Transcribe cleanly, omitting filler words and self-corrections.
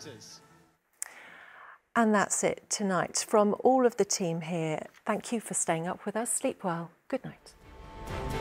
voters. And that's it tonight. From all of the team here, thank you for staying up with us. Sleep well. Good night.